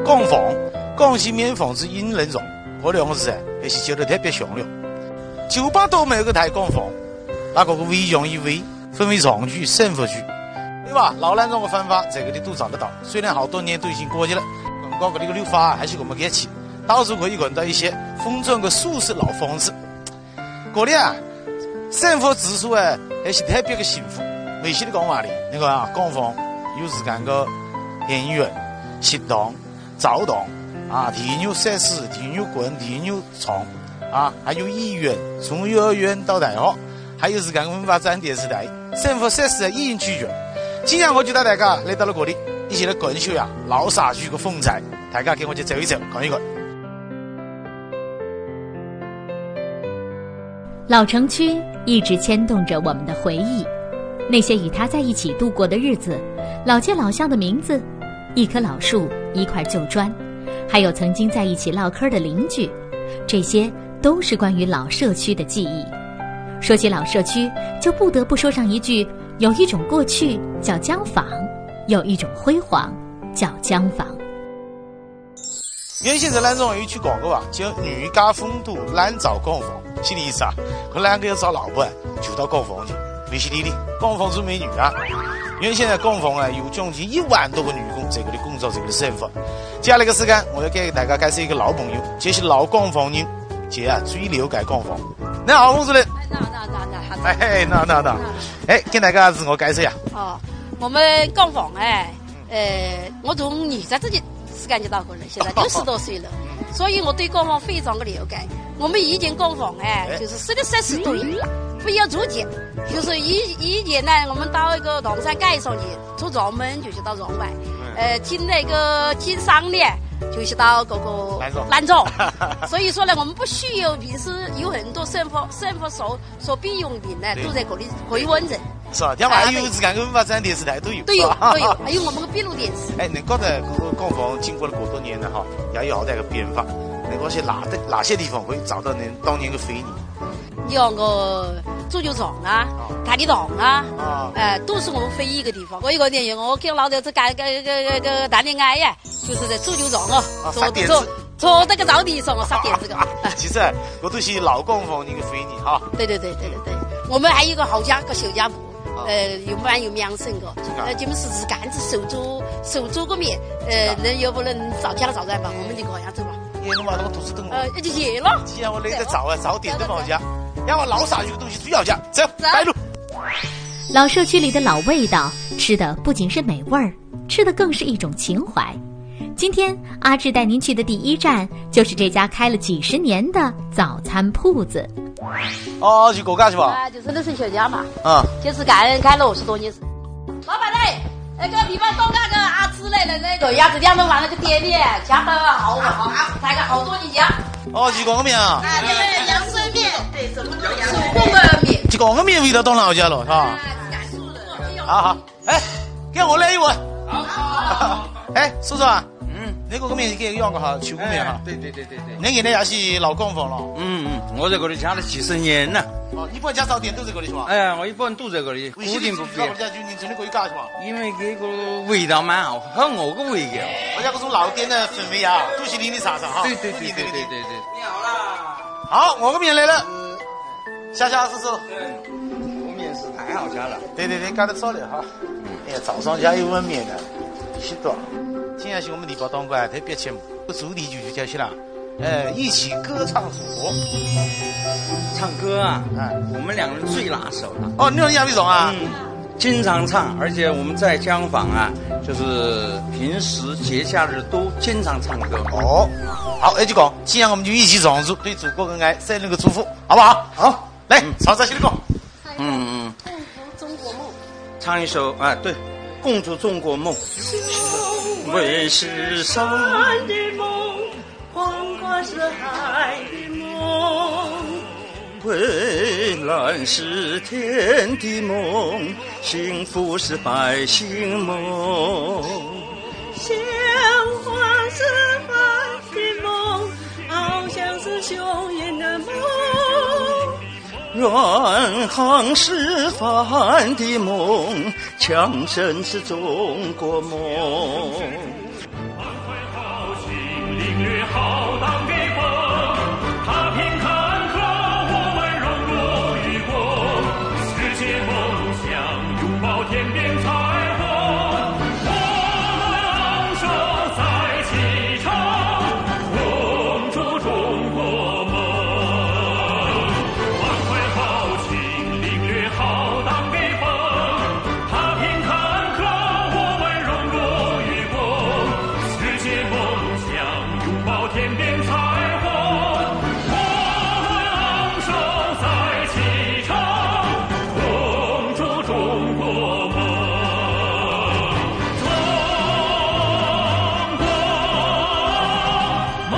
供奉，广西面奉是引人容，这两个字还是叫得特别响亮。酒吧都没有个台供奉，那个为用一为分为常居、生活居，对吧？老南庄的方法，这个你都找得到。虽然好多年都已经过去了，刚刚这个绿化还是我们给起，到处可以看到一些封装的素式老房子。这里啊，生活质素还是特别的幸福。微信的讲话里，那个啊，供奉有自家的演员、食堂、澡堂啊，电有设施、电有棍、电有床啊，还有医院，从幼儿园到大学，还有自家的文化站、电视台，生活设施一应俱全。今天我就带大家来到了这里，一起来感受呀老社区的风采。大家跟我去走一走，看一看。 老城区一直牵动着我们的回忆。那些与他在一起度过的日子，老街老巷的名字，一棵老树，一块旧砖，还有曾经在一起唠嗑的邻居，这些都是关于老社区的记忆。说起老社区，就不得不说上一句，有一种过去叫江坊，有一种辉煌叫江坊。 原先在南庄有一句广告啊，叫女家风度难找供奉，什么意思啊？可两个要找老婆就到供奉去。为什么呢？供奉出美女啊！原先的供奉啊，有将近1万多个女工这个的工作，这个的生活。接下来的时间，我要给大家介绍一个老朋友，就是老供奉人，这啊最了解供奉。你好，冯主任。那，跟大家自我介绍一下。 哦，我们供奉我从20这时间就到过了，现在60多岁了，所以我对供奉非常的了解。我们以前供奉就是设的设施都有了，不要租借。就是以前呢，我们到一个唐山街上去，出闸门就是到闸外，进商呢，就是到这个南庄。所以说呢，我们不需要平时有很多生活所必用品呢，都在这里可以完成。 是吧？另外还有自家的文化站、电视台都有， 都有，还有我们的闭路电视。 你觉得这个供奉经过了这么多年了哈，也有好大的变化。你觉得哪些地方会找到您当年的回忆？ 像个足球场啊、大礼堂啊，都是我们回忆的地方。我有个年我跟老头子干个谈恋爱呀，就是在足球场坐这个草地上撒点子个。 其实我都是老供奉人的回忆哈。 对，我们还有个好家个小家谱。有蛮有名声的，我们是自干子手做个面，能要不能早家了早在吧？我们就这样做了。 你嘛那个肚子疼了。 就热了。 既然我累得早点的房家，让我老社区的东西最好家，走，带路。 老社区里的老味道，吃的不仅是美味儿，吃的更是一种情怀。今天阿志带您去的第一站，就是这家开了几十年的早餐铺子。 哦，就这家是吧？ 就是那是小家嘛。就是开了50多年。老板嘞，那个地方东那个阿志来的那个鸭子两顿饭那个店里，加的好，开个好多年家。 哦，就这个面啊。 对，阳春面，对，什么都阳春面。手工的面。 就这个面味道当老家了，是吧？好，给我来一碗。好。叔叔啊。那个面是给养个哈，手工面哈。 对。 那个呢也是老供奉了。 我在这里家了几十年了。 一般家早点都在这里是吧？ 我一般都在这里，固定不变。 家就你真的可以干是吧？ 因为这个味道蛮好，很我个味道。 我家这种老店的氛围啊，都是零零散散哈。 对。你好啦。 好，我个面来了。夏叔叔。 我面是太好吃了。 对，干得早了哈。早上家有碗面的，许多。今天是我们地方当官特别节目，主题就叫起了，一起歌唱祖国。 唱歌啊，我们两个人最拿手了。 哦，你说杨伟总啊？ 经常唱，而且我们在江坊啊，就是平时节假日都经常唱歌。 哦，好，就讲，今天我们就一起唱出对祖国的爱，生日的祝福，好不好？好，来，唱这些歌。 中国梦。 唱一首对，共筑中国梦。为是山的梦，黄花是海的梦，蔚蓝是天的梦，幸福是百姓梦。 鲜花是花的梦，翱翔是雄鹰的梦， 远航是帆的梦，强盛是中国梦。 领略浩荡的风，踏平坎坷，我们荣辱与共，实现梦想，拥抱天边彩虹。我们昂首在启程，共筑中国梦。欢快豪情，领略浩荡的风，踏平坎坷，我们荣辱与共，实现梦想，拥抱天边彩虹。我们昂首在启程，共筑中国梦。中国梦。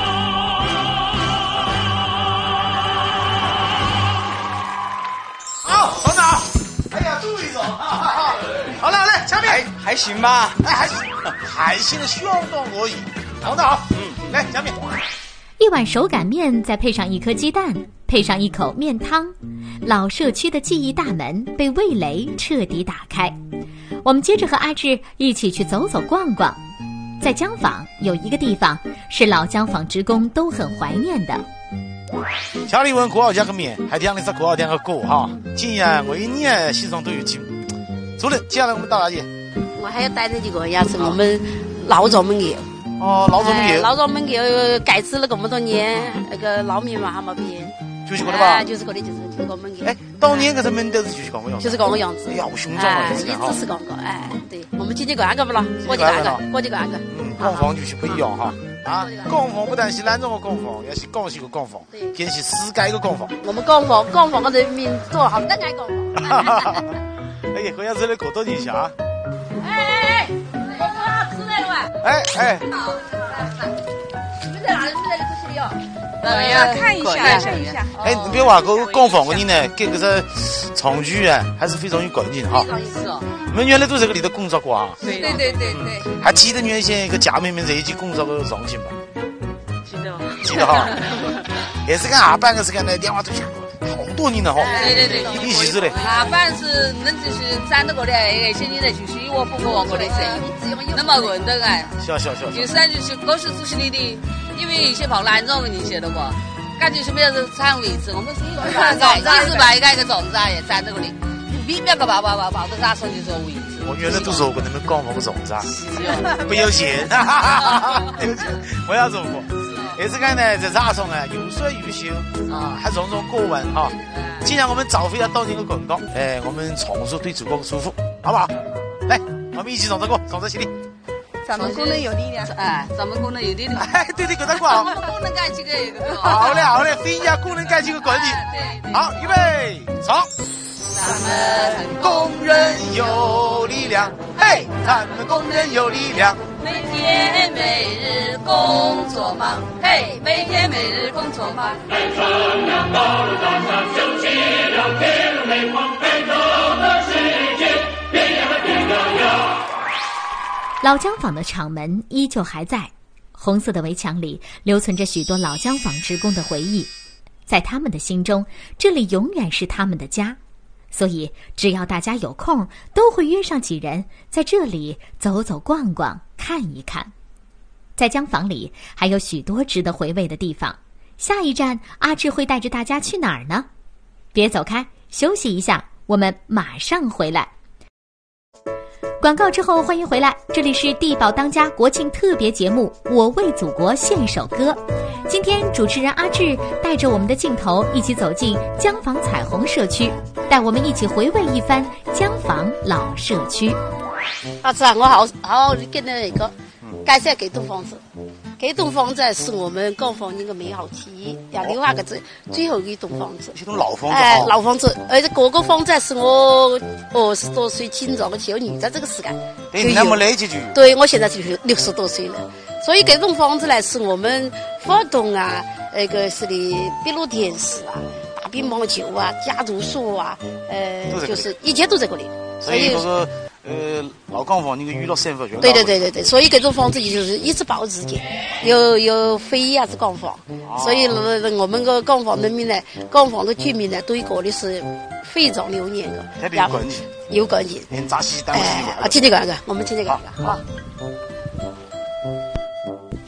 好，首长，哎呀，注意着，好了，来，下面， 还行吧？ 哎，还行的，相当可以，好的好，来，下面， 一碗手擀面，再配上一颗鸡蛋，配上一口面汤，老社区的记忆大门被味蕾彻底打开。我们接着和阿志一起去走走逛逛。在江坊有一个地方是老江坊职工都很怀念的。 家里问过好家个面，还听了这过好听个歌哈。今年每一年西装都有进步。主任，接下来我们到哪里？ 我还要带着几个也是我们老庄门口。 哦，老庄门口。 老庄门口改制了这么多年，那个老面嘛还没变。 就是过的吧？ 就是过的，就是个门口。 哎，当年这个门都是就是这个样子。 就是这个样子。 哎呀，我胸罩了， 一直是这个，哎，对，我们今天干个不了，过去干个，过去干个。 港坊就是不一样哈。啊，港坊不但是南庄的港坊，也是广西的港坊，更是世界的港坊。 我们港坊的人民做好，真爱港坊。 哎呀，这样子来过多年下啊！ 哎，我好吃来了哇！ 哎， 你们在哪里？你们在这里哦。 看一下。 哎，你别话个港坊的人呢，跟这个长居啊，还是非常有感情哈。 是哦。 你们原来都在这里头工作过啊？ 对。 还记得原先一个家妹妹在一起工作的场景吗？记得哈。也是跟下班的时间呢，电话都响过，好多年了哈。 对。 一起是的。 下班是恁就是站到过来，一些人呢就是我不过过的生意，那么混的哎。 笑。 就是就是都是主持人的，因为一些跑南庄的你晓得不？感觉是没有占位置，我们是一个站在，一直摆一个总站也站到过里，别个跑到哪上就是位置。 我原来都说过你们港坊的总站，不要钱，我要做过。这次看呢，在茶上呢，有说有笑啊，还种过问哈。今天我们找回了当年的广告，哎，我们重塑对祖国的祝福，好不好？来，我们一起唱这歌，唱这起立。 咱们工人有力量，哎，咱们工人有力量。 哎，对，给他挂。 我们工人干起个。 好嘞，飞呀，工人干起个管理。 对。 好，预备，唱。咱们工人有力量，嘿，咱们工人有力量。 每天每日工作忙，嘿，每天每日工作忙。在中央道路上修起了铁路美梦，北走的世界，变呀变呀。 老江坊的厂门依旧还在，红色的围墙里留存着许多老江坊职工的回忆，在他们的心中，这里永远是他们的家。所以只要大家有空，都会约上几人在这里走走逛逛，看一看。在江坊里还有许多值得回味的地方，下一站阿志会带着大家去哪儿呢？别走开，休息一下，我们马上回来。广告之后欢迎回来，这里是地宝当家国庆特别节目《我为祖国献首歌》。今天主持人阿志带着我们的镜头一起走进江坊彩虹社区，带我们一起回味一番江坊老社区。 阿志啊，我好好跟那个介绍这栋房子。这栋房子是我们港坊人的美好记忆，要留下个最后一栋房子。 这栋老房子。 哎，老房子，而且这个房子是我20多岁青壮的时候女在这个时间。 对，那么累就有。 对，我现在就是60多岁了，所以这栋房子呢是我们活动啊，那个是的闭路电视啊、打乒乓球啊、家族所啊，就是一切都在这里。 所以这个老港坊那个娱乐生活全。 对，所以这种房子就是一直保持着，有非也是港坊，所以我们个港坊人民呢，港坊的居民呢，对这里是非常留念的， 特别有感情， 有感情。 连扎西当时听这个，我们听这个好。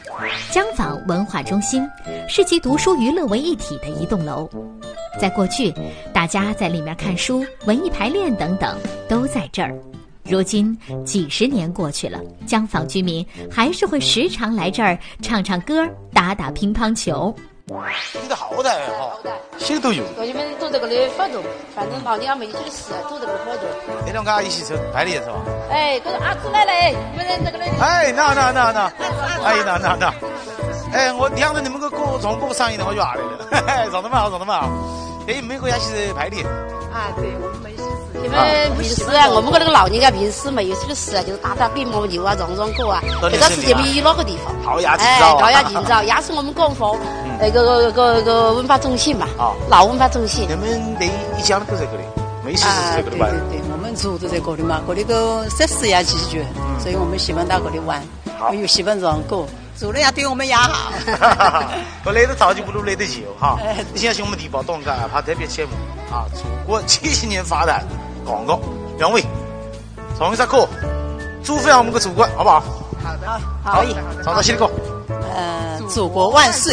江坊文化中心是集读书娱乐为一体的一栋楼。在过去，大家在里面看书、文艺排练等等都在这儿。如今几十年过去了，江坊居民还是会时常来这儿唱唱歌、打打乒乓球。 你的后台哈，些都有。 你们都在这里活动，反正老娘没去的事，都在这里活动。 那两个阿姨去排练是吧？ 哎，这个阿子来了，你们这个来。 哎，那，哎，那，哎，我听着你们个歌从歌上映的，我就来了，上得蛮好。哎，每个也是排练。 啊，对，我们没事。 你们平时啊，我们那个老人家平时没有去的事啊，就是打打乒乓球啊、唱歌啊，这个是你们娱乐个地方。 陶雅今朝， 陶雅今朝，也是我们江坊那个文化中心嘛，老文化中心。 你们一家都在这里，没事在这里玩。 对，我们住都在这里嘛，这里个设施也齐全，所以我们喜欢到这里玩，又喜欢唱歌。住的也对我们也好， 我来得早就不如来得久哈。你现在是我们地宝动感拍特别节目啊，祖国70年发展广告，两位唱一首歌，祝福下我们的祖国，好不好？ 好的，可以。 唱到新的歌。 祖国万岁！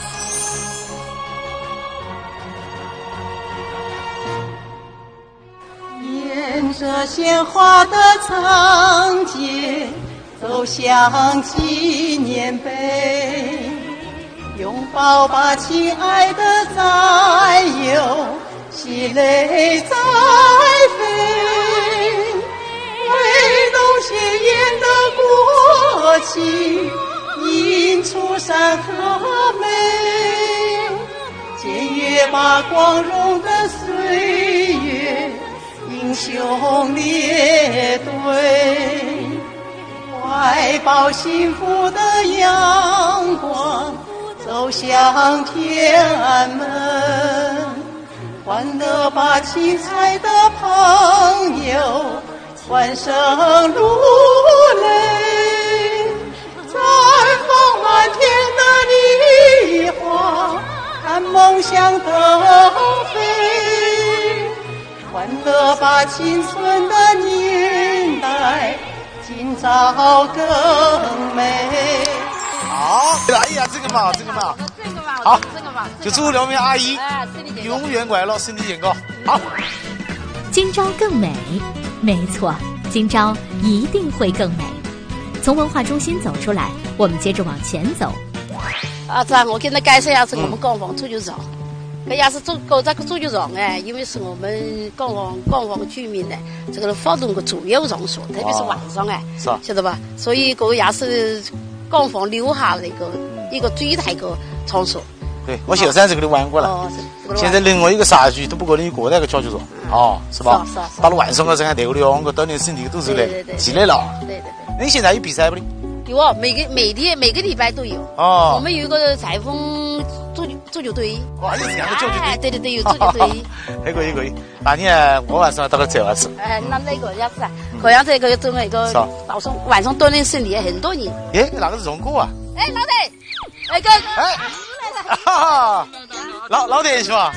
沿着鲜花的长街。走向纪念碑，拥抱吧，亲爱的战友，喜泪在飞，挥动鲜艳的国旗，映出山河美，检阅吧，光荣的岁月，英雄列队。怀抱幸福的阳光，走向天安门，欢乐吧，精彩的朋友，欢声如雷，绽放满天的梨花，看梦想腾飞，欢乐吧，青春的年代。今朝更美。 好，哎呀，这个嘛，好，就祝两位阿姨永远快乐，身体健康。好， 今朝更美，没错，今朝一定会更美。从文化中心走出来，我们接着往前走。 这我给你介绍一下，是我们江坊足球场。这也是搞这个足球场哎，因为是我们江坊居民呢，这个活动的主要场所，特别是晚上哎，晓得吧？所以这个也是江坊留下的一个最大的场所。 对，我小三在这里玩过了。现在另外一个社区都不可能过那个脚球场，是吧？是。到了晚上的时候，还流两个锻炼身体都是来起来了。对。那你现在有比赛不呢？ 有啊，每个礼拜都有。我们有一个采风足球队。 哇，有这样的足球队？ 对，有足球队。 可以。那你呢？我晚上到了这样子。 那个也是啊，这样这个做那个早上晚上锻炼身体很多人。 哪个是荣哥啊？ 老弟， 老弟是吧？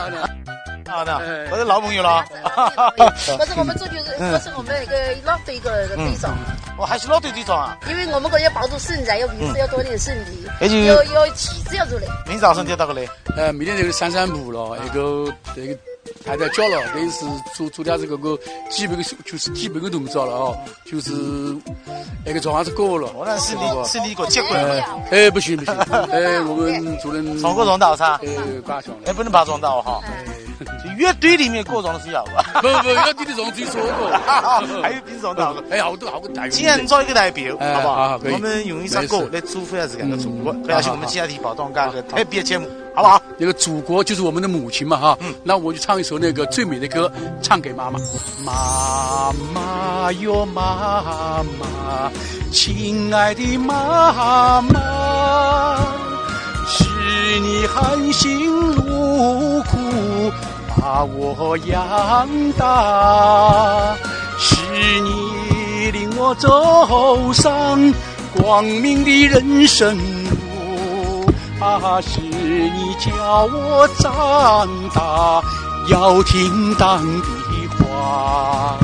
我是老朋友了。 这是我们足球，这是我们那个老队的队长。 还是老队队长啊？ 因为我们要保住身材，要平时要锻炼身体，要体质要做嘞。 明早上就到个嘞。 明天这个散步了，那个太太教了，等于是做点这个基本的动作了就是那个状子过了。 我那是你给我接过来。不行，我们做人闯过撞道噻。 挂上了。不能爬撞道哈。就乐队里面过撞的是要吧？ 不，乐队的撞最说过。 还有比撞道。 好多代表。 既然找一个代表，好不好？ 可以。 我们用一首歌来祝福一下这个祖国，这也是我们其他地方动干的特别节目，好不好？ 那个祖国就是我们的母亲嘛哈。那我就唱一首那个最美的歌，唱给妈妈。妈妈哟妈妈，亲爱的妈妈，是你含辛茹苦把我养大，是你令我走上光明的人生路，是你教我长大要听党的话，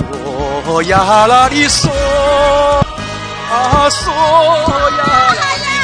嗦呀啦哩嗦，嗦呀啦哩。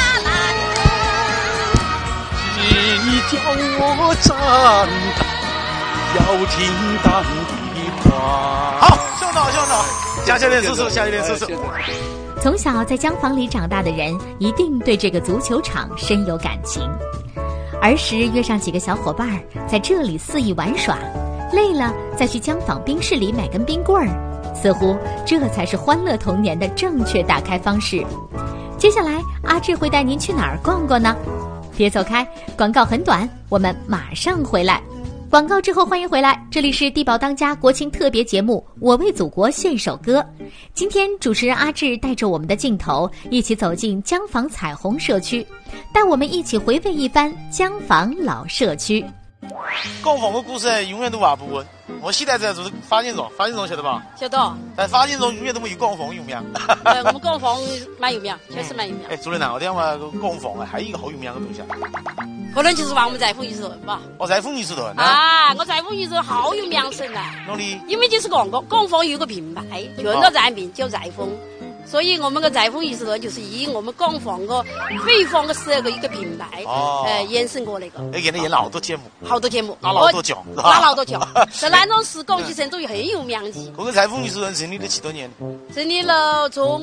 听党的话。 好，兄弟兄弟，加油点叔叔，加油点叔叔。 从小在江房里长大的人，一定对这个足球场深有感情。儿时约上几个小伙伴在这里肆意玩耍，累了再去江坊冰室里买根冰棍儿，似乎这才是欢乐童年的正确打开方式。接下来阿志会带您去哪儿逛逛呢？别走开，广告很短，我们马上回来。广告之后欢迎回来，这里是地宝当家国庆特别节目《我为祖国献首歌》。今天主持人阿志带着我们的镜头一起走进江坊彩虹社区，带我们一起回味一番江坊老社区。 江坊的故事永远都挖不完。我现在在做发现中，发现中晓得吧？ 晓得。 但发现中永远都没有江坊有名。 我们江坊蛮有名，确实蛮有名。 哎，主任呐，我听话江坊还有一个好有名的东西。 可能就是话我们裁缝艺术团吧。 哦，裁缝艺术团啊，我裁缝艺术团好有名声呐。 哪里？ 因为就是江坊有个品牌，就那产品叫裁缝。所以我们的裁缝艺术团就是以我们江坊的北方的这个一个品牌，延伸过来的。 演了好多节目， 好多节目， 拿好多奖， 拿好多奖，在南昌市广济城都很有名气。 这个裁缝艺术团成立了几多年？ 成立了从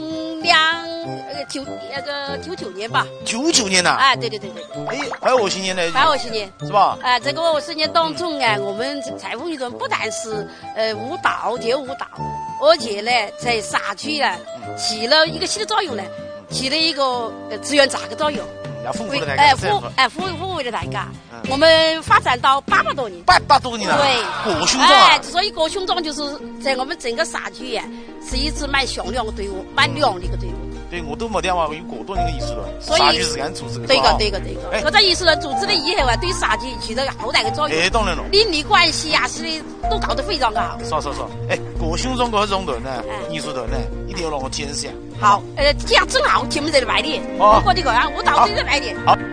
99年吧。 99年呐？ 哎，对。 哎，快20年了。 快20年是吧？ 哎，这个20年当中啊，我们裁缝艺术团不但是舞蹈，而且呢，在社区啊起了一个新的作用呢，起了一个资源闸的作用。 要丰富了大家。 抚慰了大家。我们发展到800多年。 800多年了。 对。 国兄庄。 所以国兄庄就是在我们整个社区啊，是一支蛮响亮的队伍，蛮亮的一个队伍。 对，我都没电话，有过多年的艺术团，社区是俺组织的。 对个。这个艺术团组织了以后啊，对社区起了好大的作用。 哎，当然了。 邻里关系啊，是都搞得非常的好。 是。哎，国兄庄这种团呢，艺术团呢，一定要让我见识下。 好，这样正好前面在这卖点。我过这个啊，我到这里卖点。 好。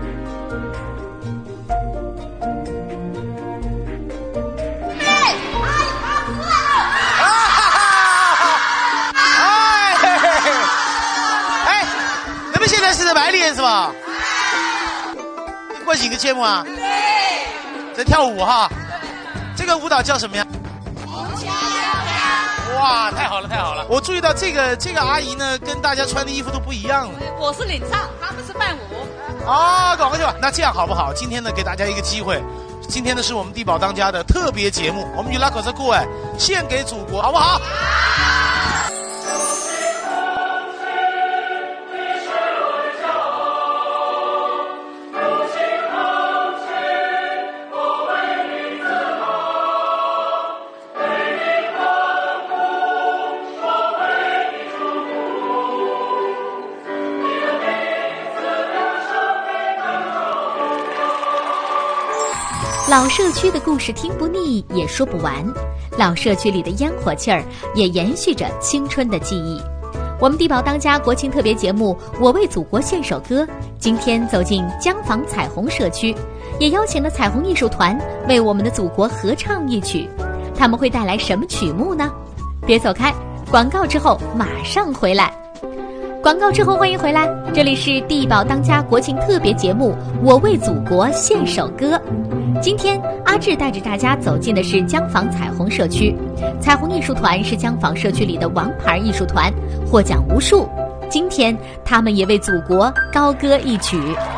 现在是在卖脸是吧？你关心个节目啊？对。在跳舞哈？这个舞蹈叫什么呀？哇，太好了！我注意到这个阿姨呢，跟大家穿的衣服都不一样了。 我是领唱，他们是伴舞。 啊，搞过去吧。那这样好不好？今天呢，给大家一个机会。今天呢，是我们地宝当家的特别节目，我们就拉口这歌哎，献给祖国，好不好？ 老社区的故事听不腻，也说不完。老社区里的烟火气儿也延续着青春的记忆。我们地宝当家国庆特别节目《我为祖国献首歌》，今天走进江坊彩虹社区，也邀请了彩虹艺术团为我们的祖国合唱一曲。他们会带来什么曲目呢？别走开，广告之后马上回来。广告之后欢迎回来，这里是地宝当家国庆特别节目《我为祖国献首歌》。今天阿志带着大家走进的是江坊彩虹社区。彩虹艺术团是江坊社区里的王牌艺术团，获奖无数。今天他们也为祖国高歌一曲。